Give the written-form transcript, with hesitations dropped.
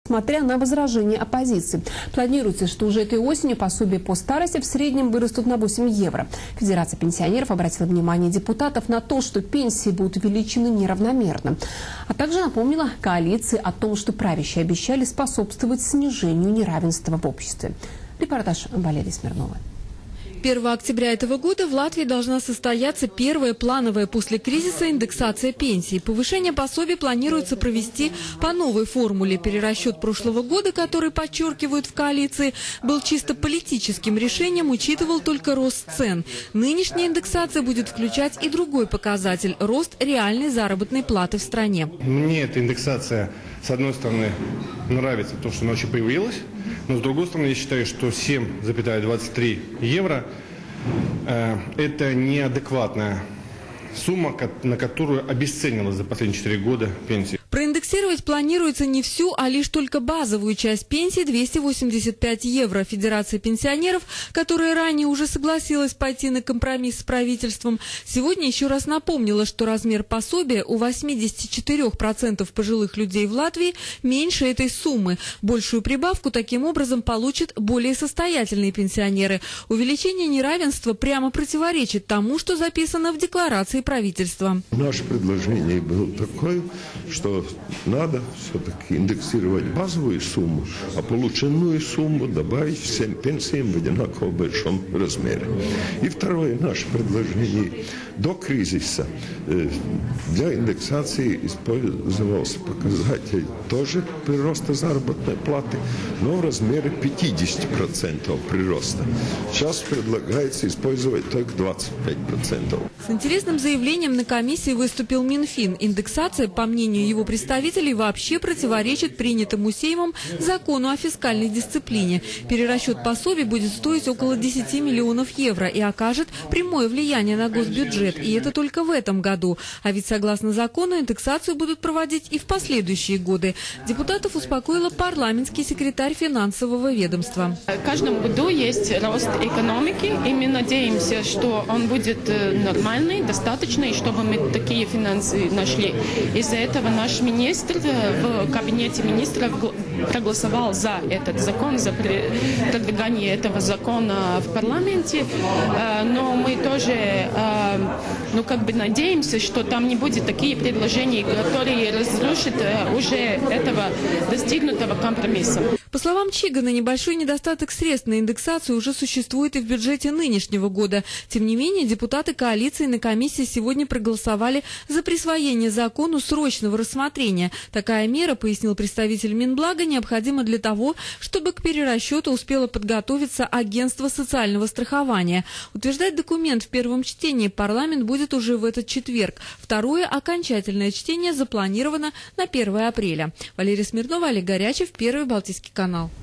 несмотря на возражения оппозиции. Планируется, что уже этой осенью пособия по старости в среднем вырастут на 8 евро. Федерация пенсионеров обратила внимание депутатов на то, что пенсии будут увеличены неравномерно. А также напомнила коалиции о том, что правящие обещали способствовать снижению неравенства в обществе. Репортаж Валерии Смирновой. 1 октября этого года в Латвии должна состояться первая плановая после кризиса индексация пенсий. Повышение пособий планируется провести по новой формуле. Перерасчет прошлого года, который, подчеркивают в коалиции, был чисто политическим решением, учитывал только рост цен. Нынешняя индексация будет включать и другой показатель – рост реальной заработной платы в стране. Мне эта индексация, с одной стороны, нравится, потому что она вообще появилась. Но с другой стороны, я считаю, что 7,23 евро это неадекватная сумма, на которую обесценилась за последние 4 года пенсия. Проиндексировать планируется не всю, а лишь только базовую часть пенсии – 285 евро. Федерация пенсионеров, которая ранее уже согласилась пойти на компромисс с правительством, сегодня еще раз напомнила, что размер пособия у 84% пожилых людей в Латвии меньше этой суммы. Большую прибавку таким образом получат более состоятельные пенсионеры. Увеличение неравенства прямо противоречит тому, что записано в декларации правительства. Наше предложение было такое, что надо все-таки индексировать базовую сумму, а полученную сумму добавить всем пенсиям в одинаково большом размере. И второе наше предложение. До кризиса для индексации использовался показатель тоже прироста заработной платы, но в размере 50% прироста. Сейчас предлагается использовать только 25%. С интересным заявлением на комиссии выступил Минфин. Индексация, по мнению его представителей, вообще противоречит принятому Сеймом закону о фискальной дисциплине. Перерасчет пособий будет стоить около 10 миллионов евро и окажет прямое влияние на госбюджет. И это только в этом году. А ведь согласно закону индексацию будут проводить и в последующие годы. Депутатов успокоила парламентский секретарь финансового ведомства. В каждом году есть рост экономики, и мы надеемся, что он будет нормальный, достаточный, чтобы мы такие финансы нашли. Из-за этого наш министр в кабинете министров проголосовал за этот закон, за продвигание этого закона в парламенте. Но мы тоже надеемся, что там не будет такие предложения, которые разрушат уже этого достигнутого компромисса. По словам Чигана, небольшой недостаток средств на индексацию уже существует и в бюджете нынешнего года. Тем не менее, депутаты коалиции на комиссии сегодня проголосовали за присвоение закону срочного рассмотрения. Такая мера, пояснил представитель Минблага, необходима для того, чтобы к перерасчету успело подготовиться агентство социального страхования. Утверждать документ в первом чтении парламент будет уже в этот четверг. Второе окончательное чтение запланировано на 1 апреля. Валерия Смирнова, Олег Горячев, Первый Балтийский канал.